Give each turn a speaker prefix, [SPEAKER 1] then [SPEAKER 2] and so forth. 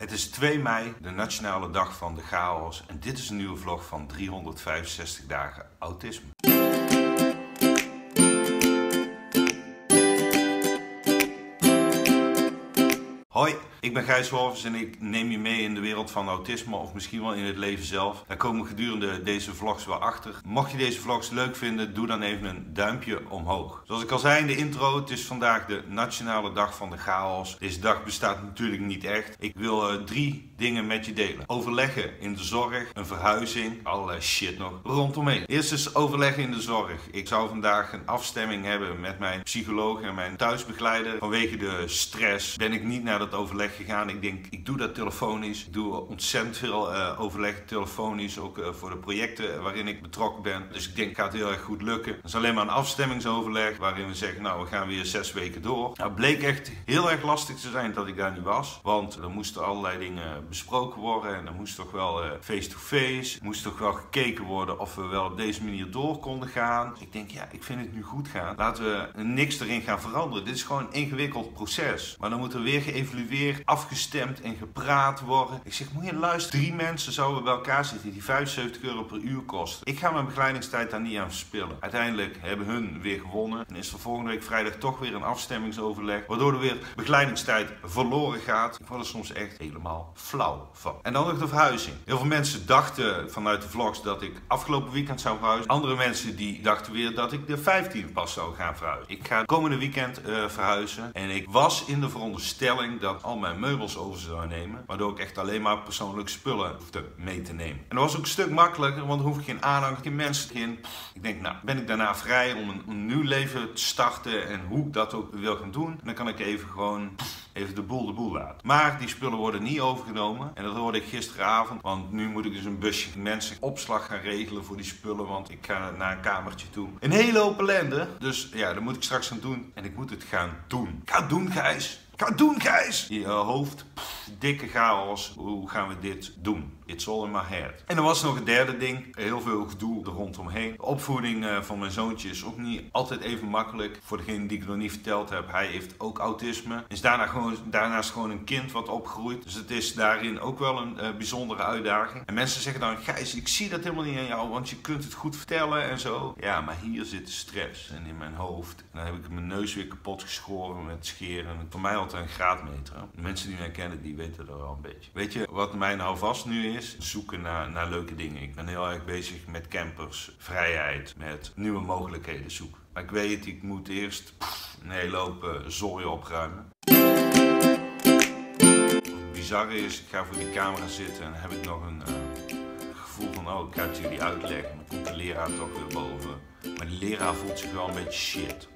[SPEAKER 1] Het is 2 mei, de nationale dag van de chaos en dit is een nieuwe vlog van 365 dagen autisme. Hoi, ik ben Gijs Wolfs en ik neem je mee in de wereld van autisme of misschien wel in het leven zelf. Daar komen we gedurende deze vlogs wel achter. Mocht je deze vlogs leuk vinden, doe dan even een duimpje omhoog. Zoals ik al zei in de intro, het is vandaag de nationale dag van de chaos. Deze dag bestaat natuurlijk niet echt. Ik wil 3 dingen met je delen. Overleggen in de zorg, een verhuizing, allerlei shit nog rondomheen. Eerst is overleggen in de zorg. Ik zou vandaag een afstemming hebben met mijn psycholoog en mijn thuisbegeleider. Vanwege de stress ben ik niet naar dat overleg gegaan. Ik denk, ik doe dat telefonisch. Ik doe ontzettend veel overleg telefonisch, ook voor de projecten waarin ik betrokken ben. Dus ik denk, het gaat heel erg goed lukken. Het is alleen maar een afstemmingsoverleg waarin we zeggen, nou, we gaan weer 6 weken door. Nou, het bleek echt heel erg lastig te zijn dat ik daar niet was. Want er moesten allerlei dingen besproken worden en er moest toch wel face-to-face. Er moest toch wel gekeken worden of we wel op deze manier door konden gaan. Dus ik denk, ja, ik vind het nu goed gaan. Laten we niks erin gaan veranderen. Dit is gewoon een ingewikkeld proces. Maar dan moet er weer geëvalueerd, afgestemd en gepraat worden. Ik zeg, moet je luisteren, 3 mensen zouden bij elkaar zitten die 75 euro per uur kosten. Ik ga mijn begeleidingstijd daar niet aan verspillen. Uiteindelijk hebben hun weer gewonnen. En is er volgende week vrijdag toch weer een afstemmingsoverleg. Waardoor er weer begeleidingstijd verloren gaat. Ik word er soms echt helemaal flauw van. En dan nog de verhuizing. Heel veel mensen dachten vanuit de vlogs dat ik afgelopen weekend zou verhuizen. Andere mensen die dachten weer dat ik de 15e pas zou gaan verhuizen. Ik ga komende weekend verhuizen. En ik was in de veronderstelling dat al mijn meubels over zou nemen. Waardoor ik echt alleen maar persoonlijke spullen hoefde mee te nemen. En dat was ook een stuk makkelijker, want dan hoef ik geen aanhang, geen mensen in. Ik denk, nou, ben ik daarna vrij om een nieuw leven te starten en hoe ik dat ook wil gaan doen. En dan kan ik even de boel laten. Maar die spullen worden niet overgenomen. En dat hoorde ik gisteravond. Want nu moet ik dus een busje mensen opslag gaan regelen voor die spullen. Want ik ga naar een kamertje toe. Een hele hoop ellende. Dus ja, dat moet ik straks gaan doen. En ik moet het gaan doen. Ik ga het doen, Gijs. Ik ga het doen, Gijs! Je hoofd, dikke chaos. Hoe gaan we dit doen? It's all in my head. En er was nog een derde ding. Heel veel gedoe er rondomheen. De opvoeding van mijn zoontje is ook niet altijd even makkelijk. Voor degene die ik nog niet verteld heb, hij heeft ook autisme. Is daarnaast gewoon een kind wat opgroeit. Dus het is daarin ook wel een bijzondere uitdaging. En mensen zeggen dan, Gijs, ik zie dat helemaal niet aan jou, want je kunt het goed vertellen en zo. Ja, maar hier zit de stress. En in mijn hoofd. En dan heb ik mijn neus weer kapot geschoren met scheren. Voor mij altijd een graadmeter. De mensen die mij kennen, die weten dat wel een beetje. Weet je wat mijn houvast nu is? Zoeken naar leuke dingen. Ik ben heel erg bezig met campers, vrijheid, met nieuwe mogelijkheden zoeken. Maar ik weet, ik moet eerst een hele hoop zooi opruimen. Wat bizar is, ik ga voor die camera zitten en heb ik nog een gevoel van, oh, ik ga het jullie uitleggen. Dan komt de leraar toch weer boven. Maar die leraar voelt zich wel een beetje shit.